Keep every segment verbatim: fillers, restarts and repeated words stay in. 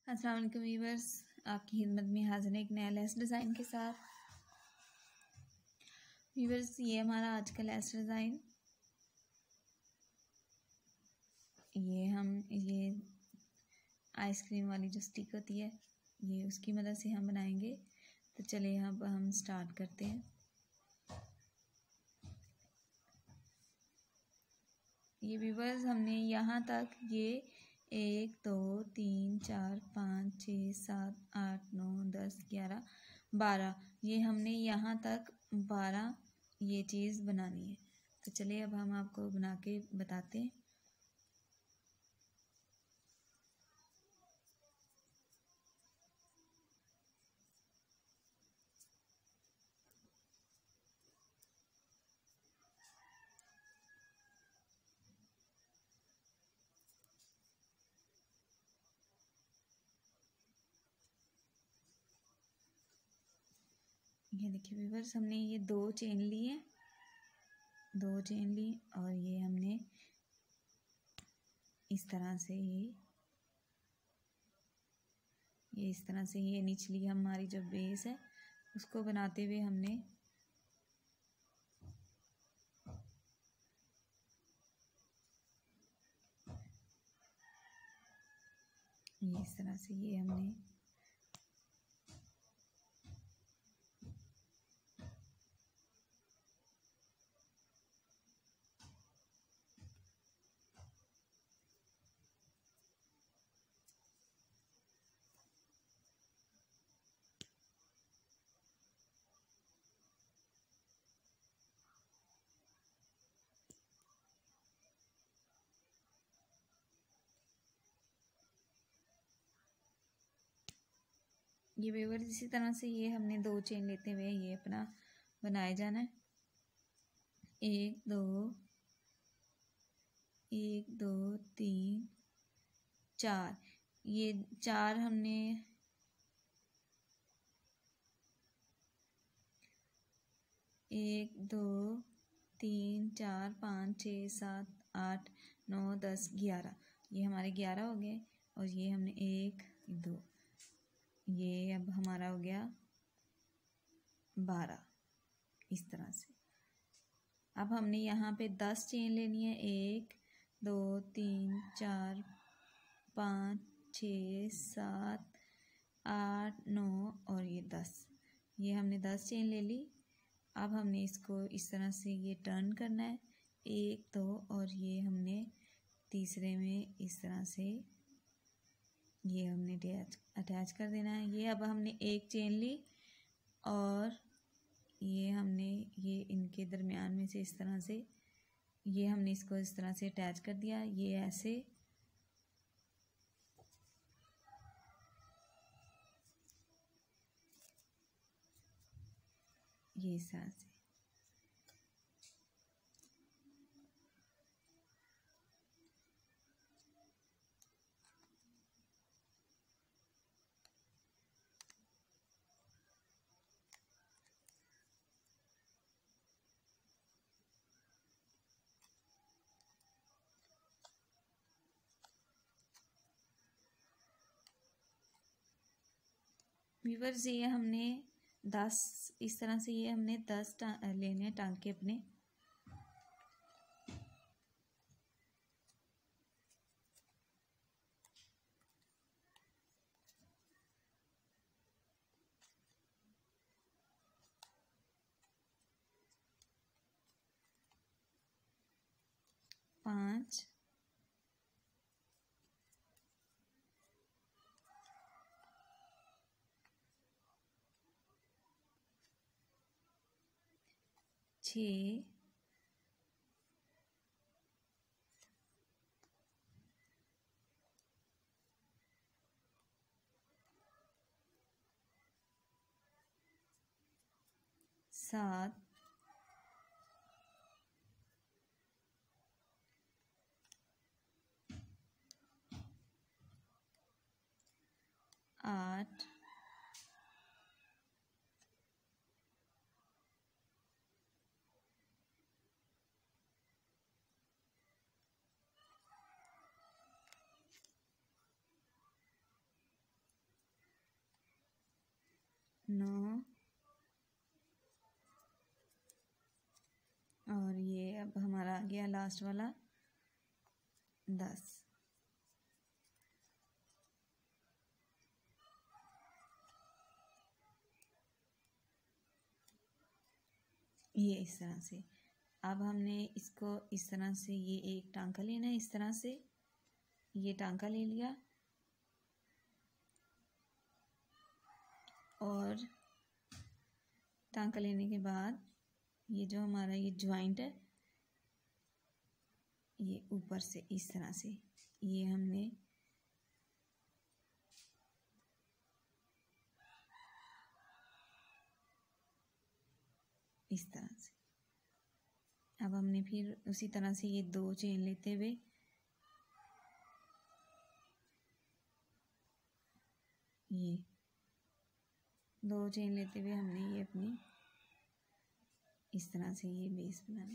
अस्सलाम वालेकुम व्यूअर्स, आपकी खिदमत में हाजिर है एक नया लेस डिज़ाइन के साथ। व्यूअर्स, ये हमारा आज का लेस डिज़ाइन, ये हम ये आइसक्रीम वाली जो स्टिक होती है, ये उसकी मदद से हम बनाएंगे। तो चलिए अब हम स्टार्ट करते हैं। ये व्यूअर्स, हमने यहाँ तक ये एक दो तीन चार पाँच छः सात आठ नौ दस ग्यारह बारह, ये हमने यहाँ तक बारह ये चीज़ बनानी है। तो चलिए अब हम आपको बना के बताते हैं। ये देखिए व्यूअर्स, हमने ये दो चेन लिए, दो चेन ली और ये हमने इस तरह से ये ये इस तरह से ये निचली हमारी जो बेस है उसको बनाते हुए हमने ये इस तरह से ये हमने ये व्यूअर्स इसी तरह से ये हमने दो चेन लेते हुए ये अपना बनाए जाना है। एक दो एक दो तीन चार, ये चार हमने एक दो तीन चार पाँच छः सात आठ नौ दस ग्यारह, ये हमारे ग्यारह हो गए। और ये हमने एक दो, ये अब हमारा हो गया बारह। इस तरह से अब हमने यहाँ पे दस चेन लेनी है। एक दो तीन चार पाँच छः सात आठ नौ और ये दस, ये हमने दस चेन ले ली। अब हमने इसको इस तरह से ये टर्न करना है, एक दो, और ये हमने तीसरे में इस तरह से ये हमने अटैच अटैच कर देना है। ये अब हमने एक चेन ली और ये हमने ये इनके दरमियान में से इस तरह से ये हमने इसको इस तरह से अटैच कर दिया। ये ऐसे ये इस तरह से व्यूअर्स, ये हमने दस इस तरह से ये हमने दस लेने हैं टांके अपने। पाँच छः सात आठ नौ और ये अब हमारा आ गया लास्ट वाला दस। ये इस तरह से। अब हमने इसको इस तरह से ये एक टांका लेना है, इस तरह से ये टांका ले लिया और टांका लेने के बाद ये जो हमारा ये ज्वाइंट है ये ऊपर से इस तरह से ये हमने इस तरह से। अब हमने फिर उसी तरह से ये दो चेन लेते हुए ये दो चेन लेते हुए हमने ये अपनी इस तरह से ये बेस बनाने,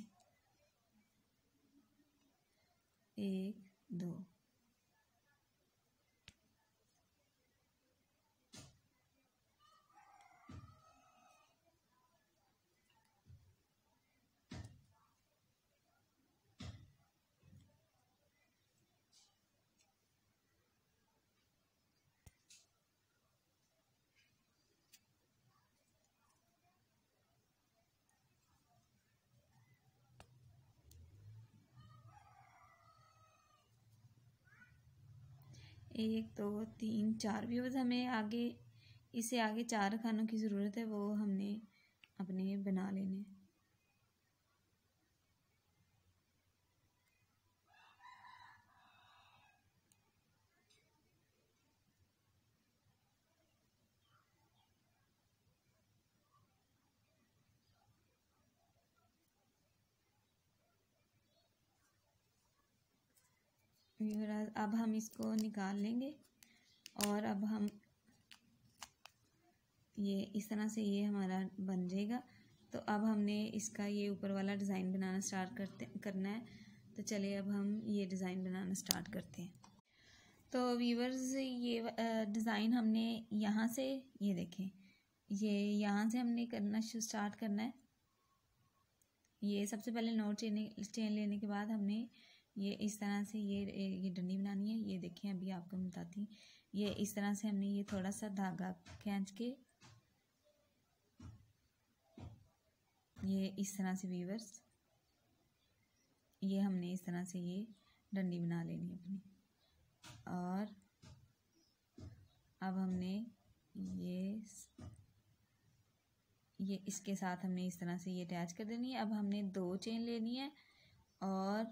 एक दो एक दो तीन चार व्यूअर्स हमें आगे इससे आगे चार खानों की ज़रूरत है, वो हमने अपने बना लेने। व्यूअर्स अब हम इसको निकाल लेंगे और अब हम ये इस तरह से ये हमारा बन जाएगा। तो अब हमने इसका ये ऊपर वाला डिज़ाइन बनाना स्टार्ट करते करना है। तो चलिए अब हम ये डिज़ाइन बनाना स्टार्ट करते हैं। तो व्यूअर्स ये डिज़ाइन हमने यहाँ से ये देखें, ये यहाँ से हमने करना स्टार्ट करना है। ये सबसे पहले नौ चेन चेन लेने के बाद हमने ये इस तरह से ये ये डंडी बनानी है। ये देखें अभी आपको मैं बताती हूँ। ये इस तरह से हमने ये थोड़ा सा धागा खींच के ये इस तरह से व्यूअर्स ये हमने इस तरह से ये डंडी बना लेनी है अपनी। और अब हमने ये ये इसके साथ हमने इस तरह से ये अटैच कर देनी है। अब हमने दो चेन लेनी है और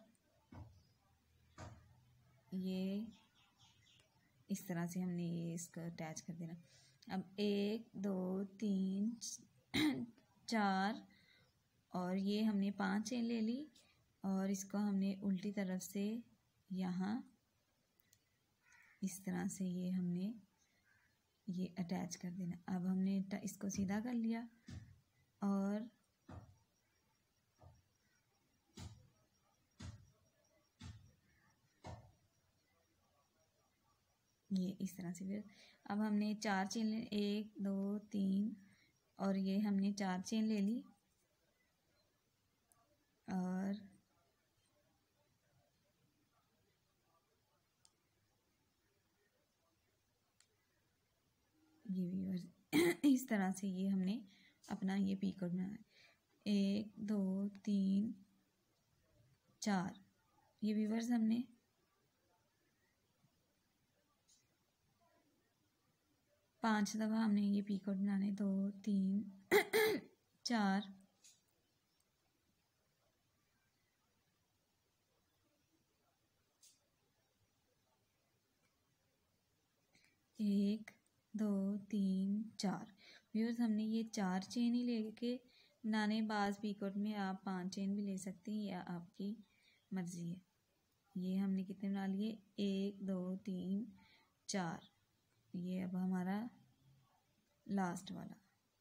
ये इस तरह से हमने ये इसको अटैच कर देना। अब एक दो तीन चार और ये हमने पांच चेन ले ली और इसको हमने उल्टी तरफ से यहाँ इस तरह से ये हमने ये अटैच कर देना। अब हमने इसको सीधा कर लिया और ये इस तरह से। फिर अब हमने चार चेन ले, एक दो तीन और ये हमने चार चेन ले ली और ये व्यूअर्स इस तरह से ये हमने अपना ये पीकॉक बनाना है। एक दो तीन चार ये व्यूअर्स हमने पांच दफ़ा हमने ये पीकॉक बनाने, दो तीन चार एक दो तीन चार। व्यूअर्स हमने ये चार चेन ही लेके बनाने। बाज़ पीकॉक में आप पांच चेन भी ले सकते हैं या आपकी मर्ज़ी है। ये हमने कितने बना लिए, एक दो तीन चार। ये अब हमारा लास्ट वाला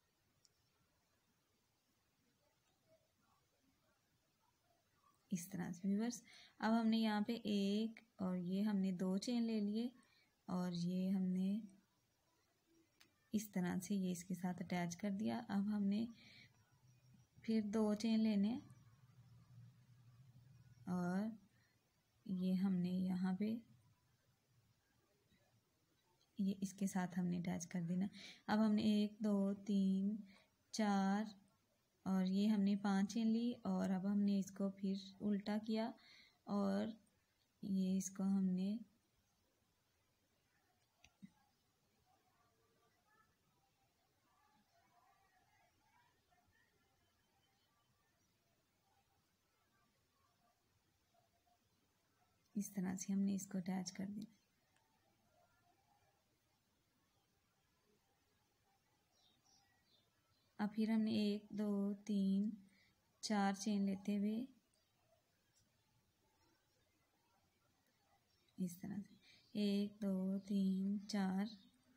इस तरह से। व्यूअर्स अब हमने यहाँ पे एक और ये हमने दो चेन ले लिए और ये हमने इस तरह से ये इसके साथ अटैच कर दिया। अब हमने फिर दो चेन लेने और ये हमने यहाँ पे ये इसके साथ हमने अटैच कर देना। अब हमने एक दो तीन चार और ये हमने पांच चेन ली और अब हमने इसको फिर उल्टा किया और ये इसको हमने इस तरह से हमने इसको अटैच कर दिया। अब फिर हमने एक दो तीन चार चेन लेते हुए इस तरह से एक दो तीन चार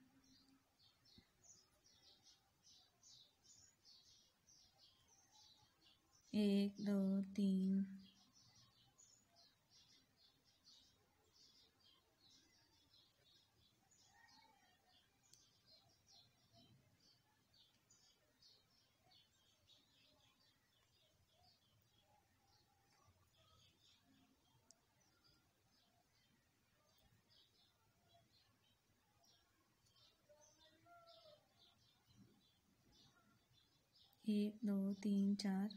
एक दो तीन एक दो तीन चार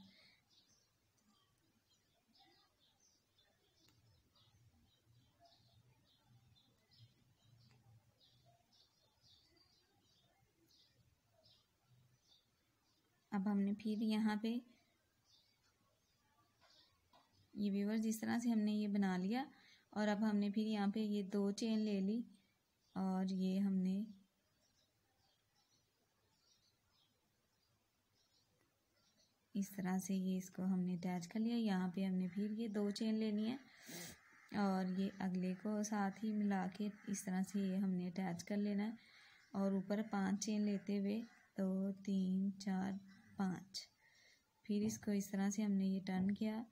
अब हमने फिर यहाँ पे ये व्यूअर्स जिस तरह से हमने ये बना लिया और अब हमने फिर यहाँ पे ये दो चेन ले ली और ये हमने इस तरह से ये इसको हमने अटैच कर लिया। यहाँ पे हमने फिर ये दो चेन लेनी है और ये अगले को साथ ही मिला के इस तरह से ये हमने अटैच कर लेना है और ऊपर पांच चेन लेते हुए दो तीन चार पाँच फिर इसको इस तरह से हमने ये टर्न किया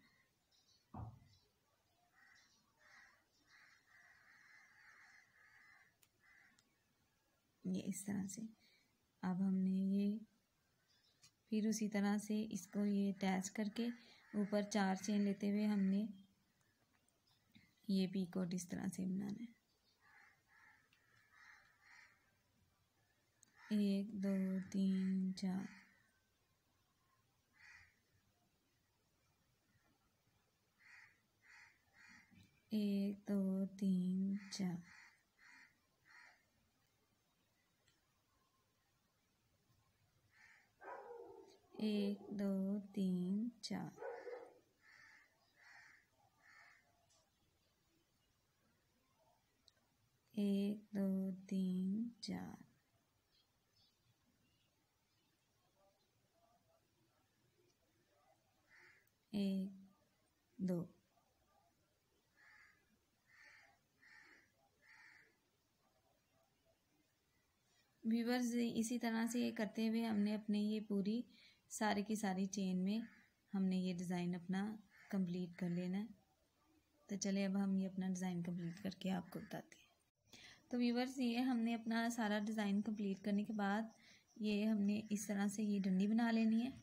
ये इस तरह से। अब हमने ये फिर उसी तरह से इसको ये अटैच करके ऊपर चार चेन लेते हुए हमने ये पीकोट इस तरह से बनाना है। एक दो तीन चार एक दो तीन चार एक दो तीन चार एक दो तीन चार एक दो व्यूअर्स इसी तरह से ये करते हुए हमने अपने ये पूरी सारी की सारी चेन में हमने ये डिज़ाइन अपना कंप्लीट कर लेना है। तो चलिए अब हम ये अपना डिज़ाइन कंप्लीट करके आपको बताते हैं। तो व्यूअर्स ये हमने अपना सारा डिज़ाइन कंप्लीट करने के बाद ये हमने इस तरह से ये डंडी बना लेनी है।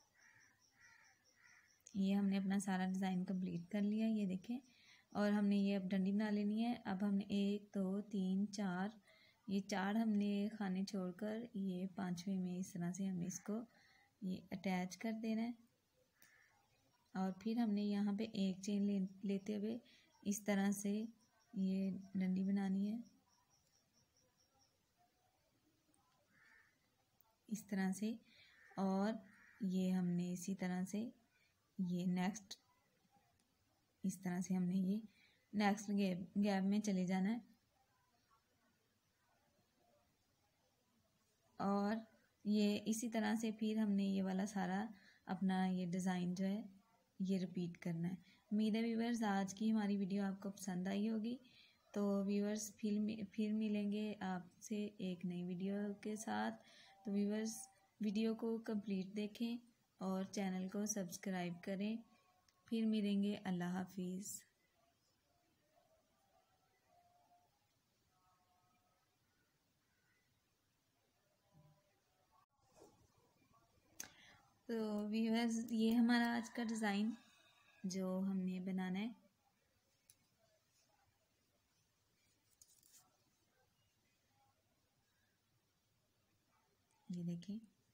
ये हमने अपना सारा डिज़ाइन कंप्लीट कर लिया ये देखें और हमने ये अब डंडी बना लेनी है। अब हमने एक दो तीन चार ये चार हमने खाने छोड़कर ये पांचवें में इस तरह से हमने इसको ये अटैच कर देना है और फिर हमने यहाँ पे एक चेन ले लेते हुए इस तरह से ये डंडी बनानी है इस तरह से और ये हमने इसी तरह से ये नेक्स्ट इस तरह से हमने ये नेक्स्ट गैप गैप में चले जाना है और ये इसी तरह से फिर हमने ये वाला सारा अपना ये डिज़ाइन जो है ये रिपीट करना है। उम्मीद है व्यूअर्स आज की हमारी वीडियो आपको पसंद आई होगी। तो व्यूअर्स फिर फिर मिलेंगे आपसे एक नई वीडियो के साथ। तो व्यूअर्स वीडियो को कंप्लीट देखें और चैनल को सब्सक्राइब करें। फिर मिलेंगे। अल्लाह हाफिज़। तो व्यूअर्स, ये हमारा आज का डिज़ाइन जो हमने बनाना है। ये देखें,